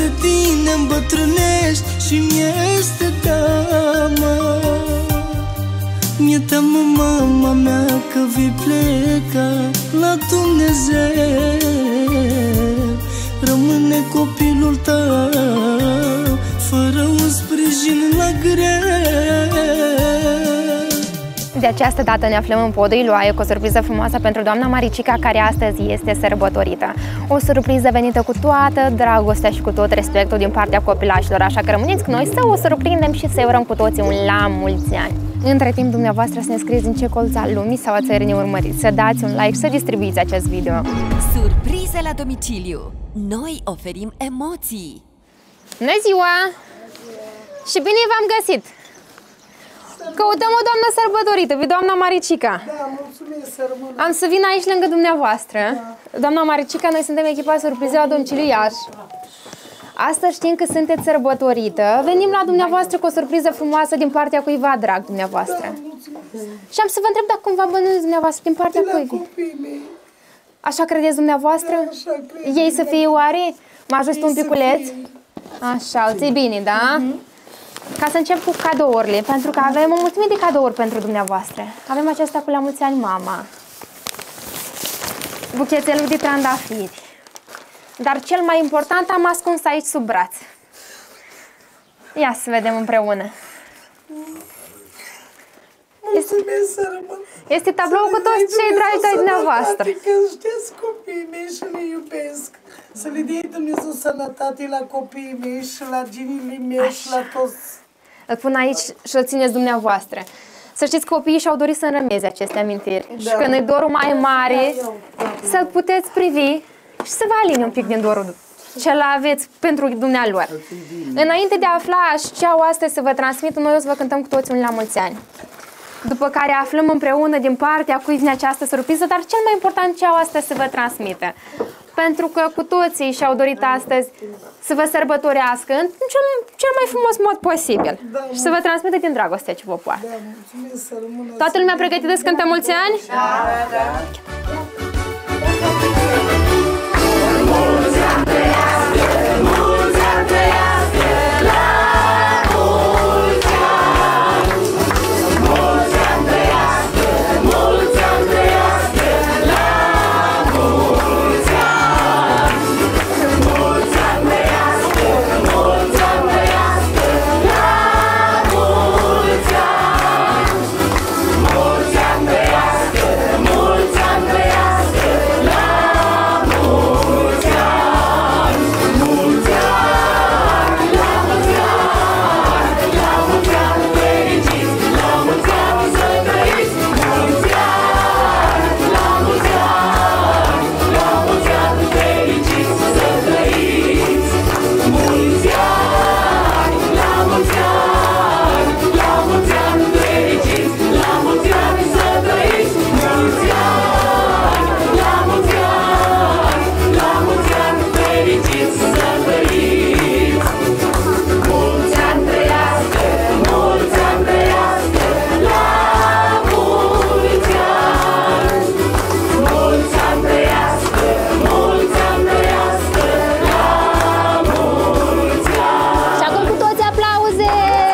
de tine îmbătrânești și mi-este teamă. Mi-e teamă, mama mea, că vei pleca la Dumnezeu. Rămâne copilul tău fără un sprijin la greu. De această dată ne aflăm în Podul Iloaie cu o surpriză frumoasă pentru doamna Maricica, care astăzi este sărbătorită. O surpriză venită cu toată dragostea și cu tot respectul din partea copilașilor, așa că rămâneți cu noi să o surprindem și să-i urăm cu toții un la mulți ani. Între timp, dumneavoastră să ne scrieți din ce colț al lumii sau a țării ne urmăriți, să dați un like, să distribuiți acest video. Surprize la domiciliu! Noi oferim emoții! Bună ziua! Și bine v-am găsit! Căutăm o doamnă sărbătorită, pe doamna Maricica. Da, mulțumesc, să rămână. Am să vin aici lângă dumneavoastră. Da. Doamna Maricica, noi suntem echipa surprize la domiciliu Iași. Astăzi știm că sunteți sărbătorită. Venim la dumneavoastră cu o surpriză frumoasă din partea cuiva drag dumneavoastră. Da, mulțumesc. Și am să vă întreb dacă cumva bănuiți dumneavoastră din partea De la cuiva. copiii mei. Așa credeți dumneavoastră? Da, așa cred. Ei să fie oare? Mă ajut un Ei să piculeț? fie. Așa, îl ții bine, da? Ca să încep cu cadourile, pentru că avem o mulțime de cadouri pentru dumneavoastră. Avem acesta cu la mulți ani mama, buchetelul de trandafiri, dar cel mai important am ascuns aici sub braț. Ia să vedem împreună. Mulțumesc, să rămână. Este tablou cu toți cei dragi de dumneavoastră. Că știți copiii mei și le iubesc. Să le dea Dumnezeu sănătate la copiii mei și la ginile mei și la toți. Îl pun aici și îl țineți dumneavoastră. Să știți că copiii și-au dorit să înrămeze aceste amintiri. Da. Și când e dorul mai mare, să-l puteți privi și să vă aline un pic din dorul ce-l aveți pentru dumnealor. Înainte de a afla ce au astăzi să vă transmit, noi o să vă cântăm cu toți un la mulți ani. După care aflăm împreună din partea cui vine această surpriză, dar cel mai important ce au astăzi să vă transmită. Pentru că cu toții și-au dorit astăzi să vă sărbătorească în cel mai frumos mod posibil. Da, și să vă transmită din dragostea ce vă poartă. Da, mulțumesc, să rămână. Toată lumea pregătită să cântă mulți ani? Da, da. Mulți ani trăiască, mulți ani trăiască, la mulți ani! Mulți ani trăiască, mulți ani trăiască, la mulți ani! Mulți ani trăiască, mulți ani trăiască, la mulți ani! Mulți ani trăiască, mulți ani trăiască, la mulți ani! Mulți ani, la mulți ani, la mulți ani fericiți, la mulți ani să trăiți! Mulți ani, la mulți ani, la mulți ani fericiți să trăiți! Mulți ani, la mulți ani, la mulți ani fericiți, la mulți ani să trăiți! Mulți ani, la mulți ani, la mulți ani fericiți să trăiți! Mulți ani trăiască, mulți ani trăiască, la mulți ani! Mulți ani trăiască, mulți ani trăiască, la mulți ani! Și acum cu toți aplauze!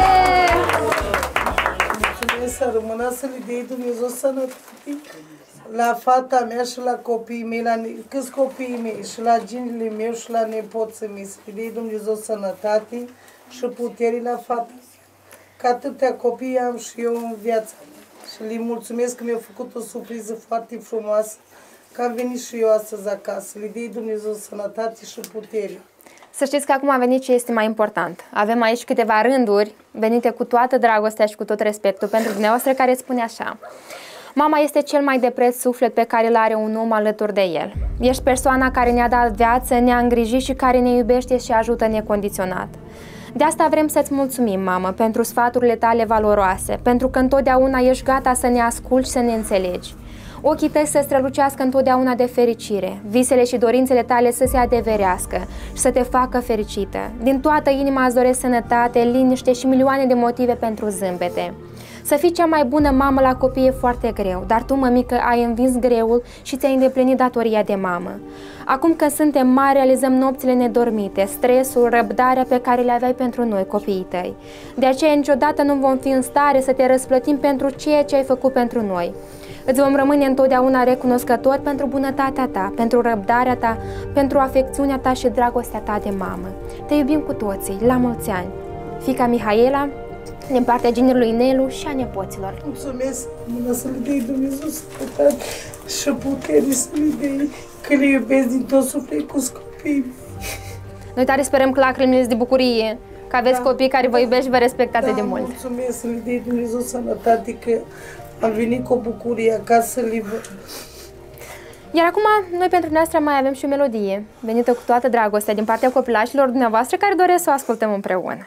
Mulțumesc, să rămână, să le dea Dumnezeu sănătate la fata mea și la copiii mei, câți copiii mei, și la ginile meu și la nepoții mei, să le dea Dumnezeu sănătate și putere la fata. Că atâtea copii am și eu în viața mea. Și le mulțumesc că mi-au făcut o surpriză foarte frumoasă, că am venit și eu astăzi acasă. Le dea Dumnezeu sănătate și putere. Să știți că acum a venit ce este mai important. Avem aici câteva rânduri venite cu toată dragostea și cu tot respectul pentru dumneavoastră, care spune așa: mama este cel mai de preț suflet pe care îl are un om alături de el. Ești persoana care ne-a dat viață, ne-a îngrijit și care ne iubește și ajută necondiționat. De asta vrem să-ți mulțumim, mamă, pentru sfaturile tale valoroase, pentru că întotdeauna ești gata să ne asculți și să ne înțelegi. Ochii tăi să strălucească întotdeauna de fericire, visele și dorințele tale să se adeverească și să te facă fericită. Din toată inima îți doresc sănătate, liniște și milioane de motive pentru zâmbete. Să fii cea mai bună mamă la copii e foarte greu, dar tu, mămică, ai învins greul și ți-ai îndeplinit datoria de mamă. Acum că suntem mari, realizăm nopțile nedormite, stresul, răbdarea pe care le aveai pentru noi, copiii tăi. De aceea niciodată nu vom fi în stare să te răsplătim pentru ceea ce ai făcut pentru noi. Îți vom rămâne întotdeauna recunoscători pentru bunătatea ta, pentru răbdarea ta, pentru afecțiunea ta și dragostea ta de mamă. Te iubim cu toții, la mulți ani! Fiica Mihaela, din partea ginerului Nelu și a nepoților. Mulțumesc, mână să le dai Dumnezeu sănătate și putere să le dai, că le iubesc din tot sufletul cu copiii. Noi tare sperăm că lacrimile de bucurie, că aveți copii care vă iubesc și vă respectă atât de mult. Mulțumesc, să le dai Dumnezeu sănătate, că am venit cu o bucurie acasă să le văd. Iar acum, noi pentru noastră mai avem și o melodie, venită cu toată dragostea din partea copilașilor dumneavoastră, care doresc să o ascultăm împreună.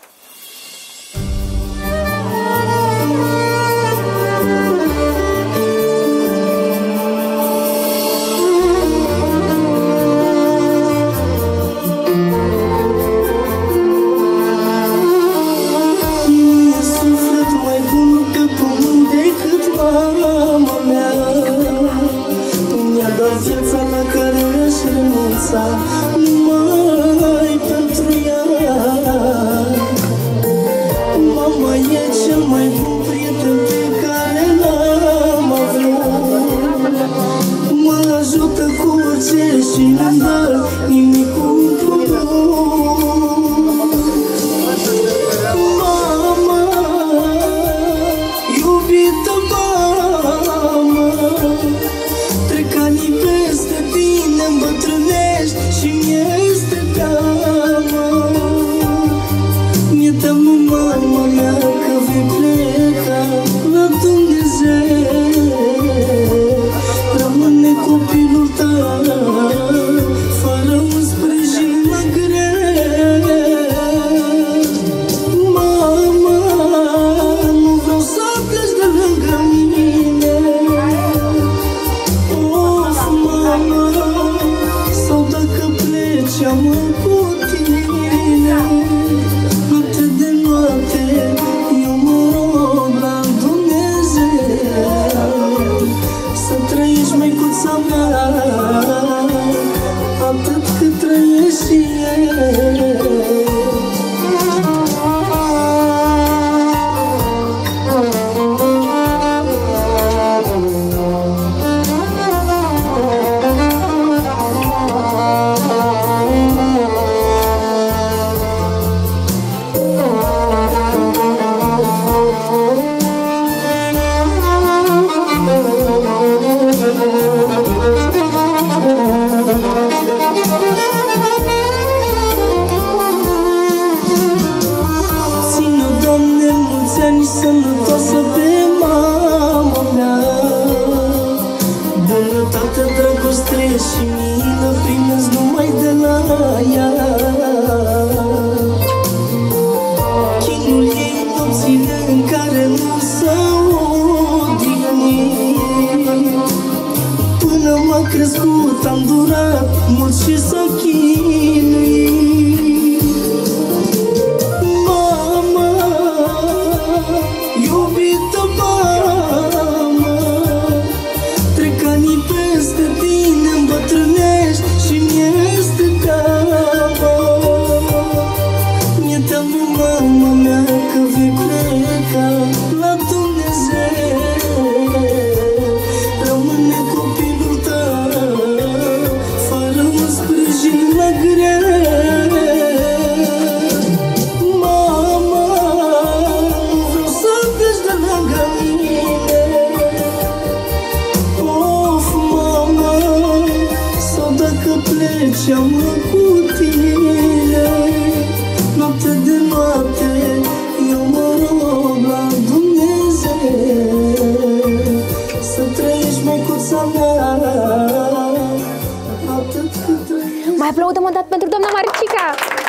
Numai pentru ea. Mama e cel mai bun prieten pe care l-am avut. Mă ajută cu orice și nu-mi dă nimic cu mama, iubită mama, trec anii peste tine, îmbătrânești și-mi este teamă. Mi-e teamă, mama mea, că vei pleca la Dumnezeu. Rămâne copilul tău, fără un sprijin la greu. Mama, nu vreau să pleci de lângă mine. Of, mama, sau dacă pleci, am cu tine. Noapte de noapte, eu mă rog la Dumnezeu să trăiești, măicuța mea, atât cât trăiești și eu. Ține-o, Doamne, mulți ani sănătoasă pe mama mea. Bunătate, dragoste și milă primesc numai de la ea. Chinul ei, nopțile în care nu s-au odihnit. Până m-a crescut, am durat mult și s-a chinuit. Mama, iubită mama, trec anii peste tine, îmbătrânești și-mi este teamă. Mi-e teamă, mama mea, că vei pleca la Dumnezeu. Rămâne copilul tău, fără un sprijin la greu. Mama, nu vreau să pleci de lângă mine. Of, mama, sau dacă pleci, am cu tine. Noapte de noapte, eu mă rog la Dumnezeu să trăiești, măicuța mea, atât cât trăiești. Mai aplaudăm o dată pentru doamna Maricica!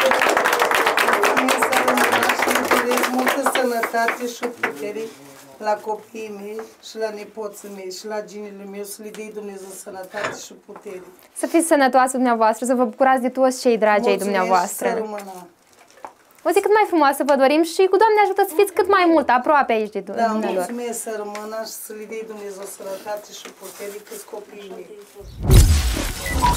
Multă sănătate și putere la copiii mei și la nepoții mei și la ginele meu, să le dea Dumnezeu sănătate și putere. Să fiți sănătoase dumneavoastră, să vă bucurați de toți cei dragi ai dumneavoastră. Mulțumesc, să rămână. o zi cât mai frumoasă vă dorim și cu Doamne ajută să fiți cât mai mult aproape aici de Da, dumnealor. mulțumesc să rămână și să le dea Dumnezeu sănătate și putere câți copiii mei.